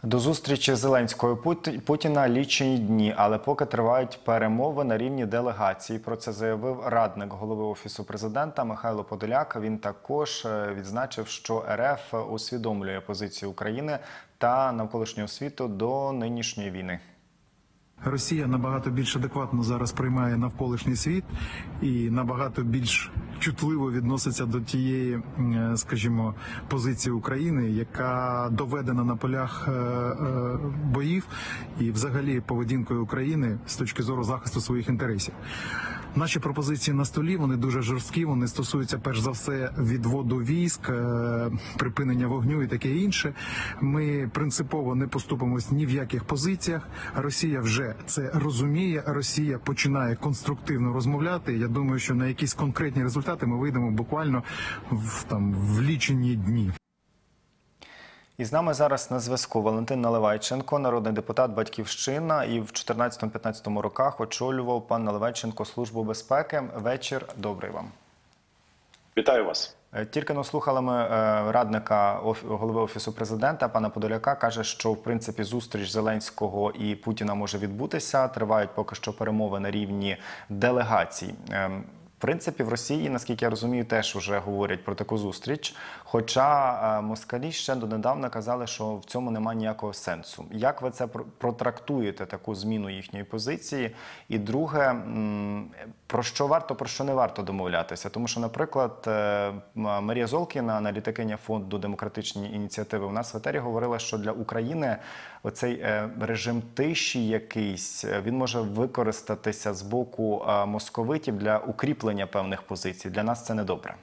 До зустрічі Зеленського і Путіна лічені дні, але поки тривають перемови на рівні делегації. Про це заявив радник голови Офісу президента Михайло Подоляк. Він також відзначив, що РФ усвідомлює позицію України та навколишнього світу до нинішньої війни. Росія набагато більш адекватно зараз приймає навколишній світ і набагато більш чутливо відноситься до тієї, скажімо, позиції України, яка доведена на полях боїв і взагалі поведінкою України з точки зору захисту своїх інтересів. Наші пропозиції на столі, вони дуже жорсткі, вони стосуються перш за все відводу військ, припинення вогню і таке інше. Ми принципово не поступимось ні в яких позиціях. Росія вже це розуміє, Росія починає конструктивно розмовляти. Я думаю, що на якісь конкретні результати ми вийдемо буквально в лічені дні. І з нами зараз на зв'язку Валентин Наливайченко, народний депутат «Батьківщина», і в 14-15 роках очолював пан Наливайченко Службу безпеки. Вечір добрий вам. Вітаю вас. Тільки слухали ми радника голови Офісу президента, пана Подоляка. Каже, що в принципі зустріч Зеленського і Путіна може відбутися. Тривають поки що перемови на рівні делегацій. В принципі, в Росії, наскільки я розумію, теж вже говорять про таку зустріч. Хоча москалі ще донедавна казали, що в цьому немає ніякого сенсу. Як ви це протрактуєте, таку зміну їхньої позиції? І друге, про що варто, про що не варто домовлятися? Тому що, наприклад, Марія Золкіна, аналітикиня Фонду демократичні ініціативи, у нас в етері говорила, що для України оцей режим тиші якийсь, він може використатися з боку московитів для укріплення певних позицій. Для нас це недобре.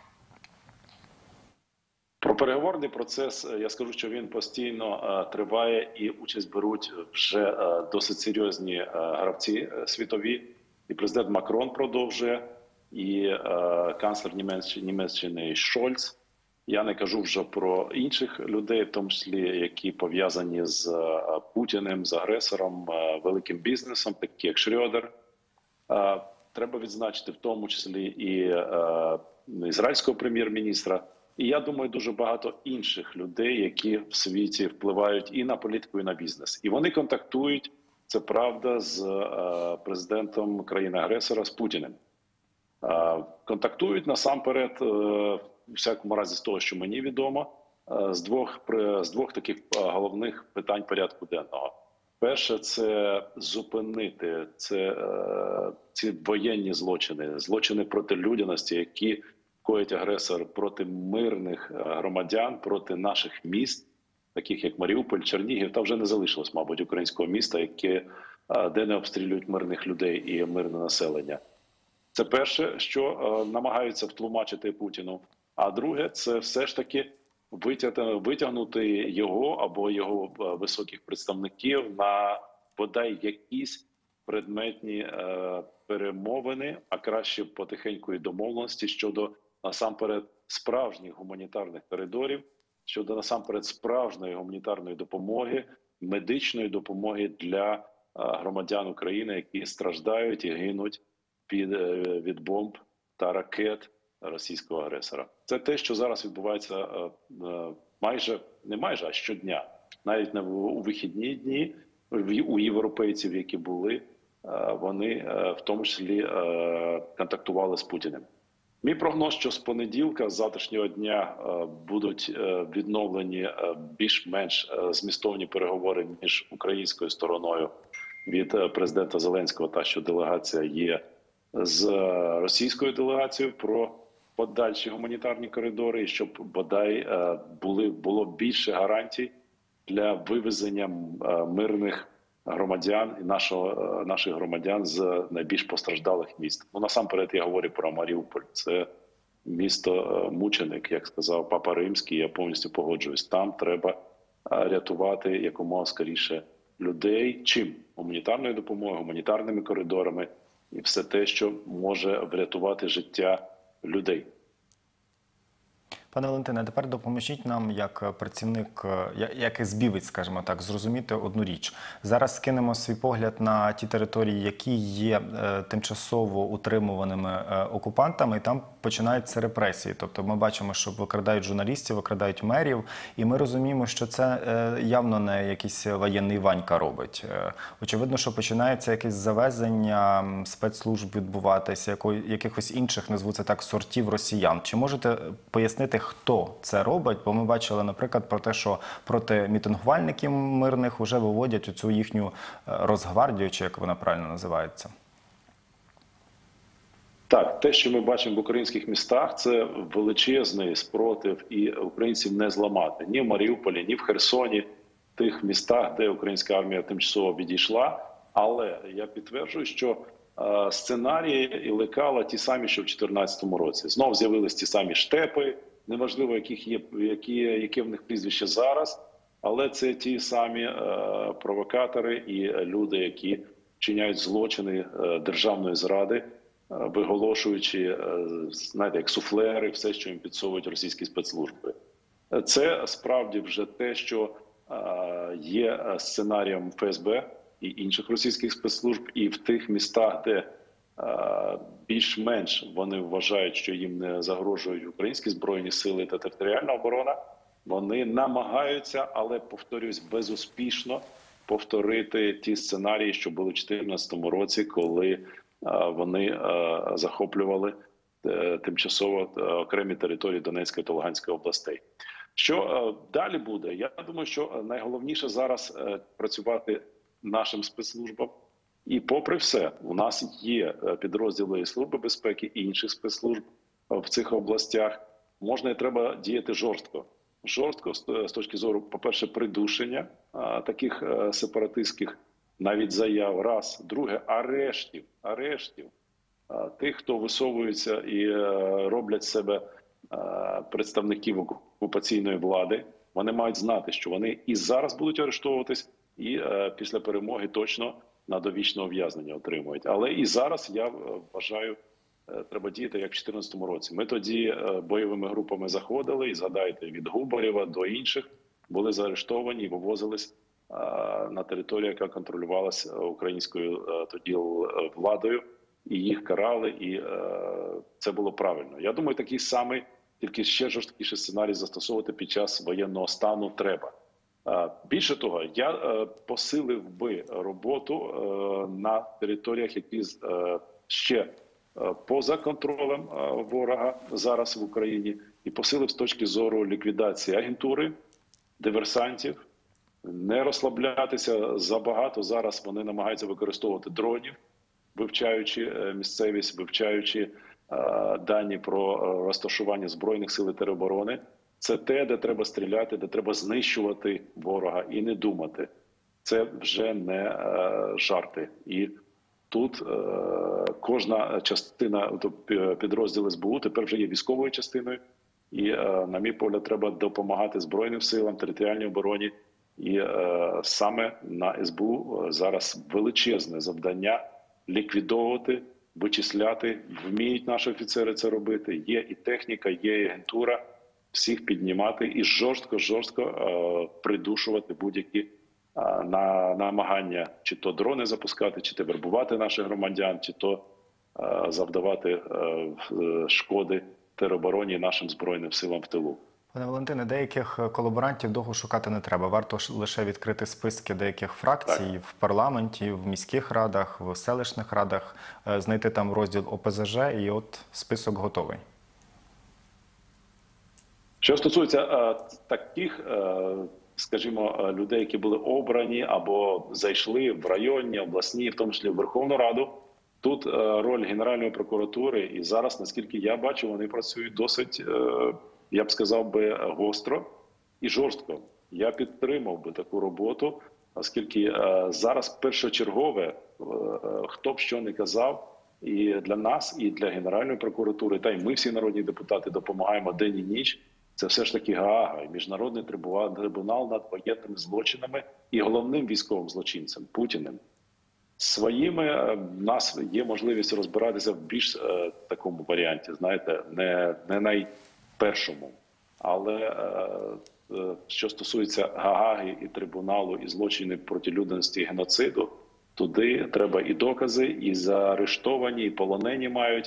Про переговорний процес я скажу, що він постійно триває і участь беруть вже досить серйозні гравці світові. І президент Макрон продовжує, і канцлер Німеччини Шольц. Я не кажу вже про інших людей, в тому числі, які пов'язані з Путіним, з агресором, великим бізнесом, такі як Шрёдер. Треба відзначити в тому числі і ізраїльського прем'єр-міністра. І я думаю, дуже багато інших людей, які в світі впливають і на політику, і на бізнес. І вони контактують, це правда, з президентом країни-агресора, з Путіним. Контактують насамперед, в всякому разі з того, що мені відомо, з двох таких головних питань порядку денного. Перше – це зупинити ці воєнні злочини, злочини проти людяності, які коїть агресор проти мирних громадян, проти наших міст, таких як Маріуполь, Чернігів. Та вже не залишилось, мабуть, українського міста, де не обстрілюють мирних людей і мирне населення. Це перше, що намагаються втлумачити Путіну. А друге – це все ж таки витягнути його або його високих представників на бодай якісь предметні перемовини, а краще потихенької домовленості щодо насамперед справжніх гуманітарних коридорів, щодо насамперед справжньої гуманітарної допомоги, медичної допомоги для громадян України, які страждають і гинуть від бомб та ракет російського агресора. Це те, що зараз відбувається а щодня. Навіть у вихідні дні у європейців, які були, вони в тому числі контактували з Путіним. Мій прогноз, що з понеділка, з завтрашнього дня будуть відновлені більш-менш змістовні переговори між українською стороною від президента Зеленського, та що делегація є з російською делегацією про подальші гуманітарні коридори, і щоб бодай було більше гарантій для вивезення мирних громадян і наших громадян з найбільш постраждалих міст. Насамперед я говорю про Маріуполь. Це місто-мученик, як сказав Папа Римський, я повністю погоджуюсь. Там треба рятувати якомога скоріше людей. Чим? Гуманітарною допомогою, гуманітарними коридорами і все те, що може врятувати життя людей. Пане Валентине, тепер допоможіть нам, як працівник, як СБівець, скажімо так, зрозуміти одну річ. Зараз скинемо свій погляд на ті території, які є тимчасово утримуваними окупантами, і там починаються репресії. Тобто ми бачимо, що викрадають журналістів, викрадають мерів, і ми розуміємо, що це явно не якийсь воєнний Ванька робить. Очевидно, що починається якесь завезення спецслужб відбуватися, якихось інших, назву це так, сортів росіян. Чи можете пояснити, хто це робить? Бо ми бачили, наприклад, про те, що проти мітингувальників мирних вже виводять оцю їхню Росгвардію, чи як вона правильно називається. Так, те, що ми бачимо в українських містах, це величезний спротив, і українців не зламати ні в Маріуполі, ні в Херсоні, тих містах, де українська армія тимчасово відійшла. Але я підтверджую, що сценарії і лекала ті самі, що в 2014 році. Знов з'явились ті самі штепи, неважливо, яке в них прізвище зараз, але це ті самі провокатори і люди, які вчиняють злочини державної зради, виголошуючи, знаєте, як суфлери, все, що їм підсовують російські спецслужби. Це справді вже те, що є сценарієм ФСБ і інших російських спецслужб, і в тих містах, де більш-менш вони вважають, що їм не загрожують українські збройні сили та територіальна оборона, вони намагаються, але, повторюсь, безуспішно повторити ті сценарії, що були в 2014 році, коли вони захоплювали тимчасово окремі території Донецької та Луганської областей. Що далі буде? Я думаю, що найголовніше зараз працювати нашим спецслужбам. І попри все, у нас є підрозділи і Служби безпеки, і інших спецслужб в цих областях. Можна і треба діяти жорстко. Жорстко з точки зору, по-перше, придушення таких сепаратистських навіть заяв, раз. Друге, арештів тих, хто висовується і роблять себе представників окупаційної влади. Вони мають знати, що вони і зараз будуть арештовуватись, і після перемоги точно на довічне ув'язнення отримують. Але і зараз, я вважаю, треба діяти, як в 2014 році. Ми тоді бойовими групами заходили, і згадайте, від Губарєва до інших були заарештовані і вивозились на територію, яка контролювалася українською тоді владою, і їх карали, і це було правильно. Я думаю, такий самий, тільки ще жорсткіший сценарій застосовувати під час воєнного стану треба. Більше того, я посилив би роботу на територіях, які ще поза контролем ворога зараз в Україні, і посилив з точки зору ліквідації агентури, диверсантів, не розслаблятися забагато. Зараз вони намагаються використовувати дронів, вивчаючи місцевість, вивчаючи дані про розташування Збройних сил і тероборони. Це те, де треба стріляти, де треба знищувати ворога і не думати. Це вже не жарти. І тут кожна частина, підрозділ СБУ тепер вже є військовою частиною. І, на мій погляд, треба допомагати Збройним силам, територіальній обороні. І саме на СБУ зараз величезне завдання ліквідовувати, вичисляти. Вміють наші офіцери це робити. Є і техніка, є і агентура. Всіх піднімати і жорстко придушувати будь-які намагання, чи то дрони запускати, чи то вербувати наших громадян, чи то завдавати шкоди теробороні нашим Збройним силам в тилу. Пане Валентине, деяких колаборантів довго шукати не треба. Варто лише відкрити списки деяких фракцій в парламенті, в міських радах, в селищних радах, знайти там розділ ОПЗЖ, і от список готовий. Що стосується таких, скажімо, людей, які були обрані або зайшли в районні, обласні, в тому числі в Верховну Раду, тут роль Генеральної прокуратури, і зараз, наскільки я бачу, вони працюють досить, я б сказав би, гостро і жорстко. Я підтримав би таку роботу, оскільки зараз першочергове, хто б що не казав, і для нас, і для Генеральної прокуратури, та й ми всі народні депутати допомагаємо день і ніч. Це все ж таки Гаага і Міжнародний трибунал над воєнними злочинами і головним військовим злочинцем Путіним. Своїми в нас є можливість розбиратися в більш такому варіанті, знаєте, не найпершому. Але що стосується Гааги і трибуналу, і злочини проти людяності і геноциду, туди треба і докази, і заарештовані, і полонені мають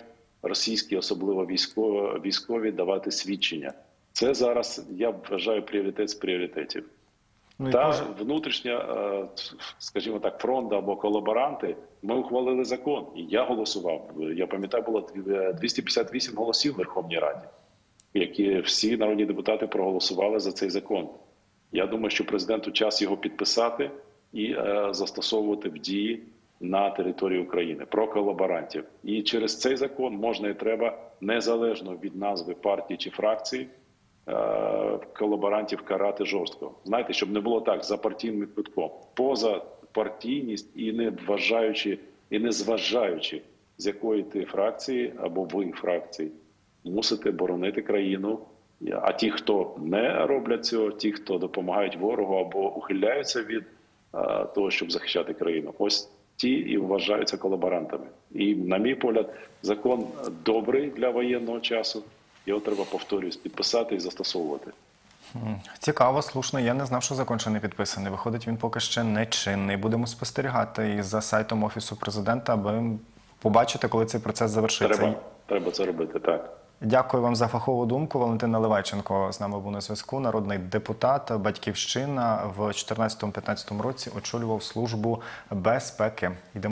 російські, особливо військові, давати свідчення. Це зараз, я вважаю, пріоритет з пріоритетів. Ну, і Та кожен- внутрішня, скажімо так, фронта або колаборанти, ми ухвалили закон, і я голосував. Я пам'ятаю, було 258 голосів в Верховній Раді, які всі народні депутати проголосували за цей закон. Я думаю, що президенту час його підписати і застосовувати в дії на території України про колаборантів. І через цей закон можна і треба, незалежно від назви партії чи фракції, колаборантів карати жорстко. Знаєте, щоб не було так, за партійним квитком. Поза партійність і не вважаючи, і не зважаючи, з якої ти фракції або ви фракції, мусите боронити країну. А ті, хто не роблять цього, ті, хто допомагають ворогу або ухиляються від того, щоб захищати країну, ось ті і вважаються колаборантами. І, на мій погляд, закон добрий для воєнного часу. Його треба, повторюсь, підписати і застосовувати. Цікаво, слушно. Я не знав, що закон ще не підписаний. Виходить, він поки ще не чинний. Будемо спостерігати і за сайтом Офісу Президента, аби побачити, коли цей процес завершиться. Треба це робити, так. Дякую вам за фахову думку. Валентин Наливайченко з нами був на зв'язку. Народний депутат, Батьківщина. В 2014-2015 році очолював Службу безпеки.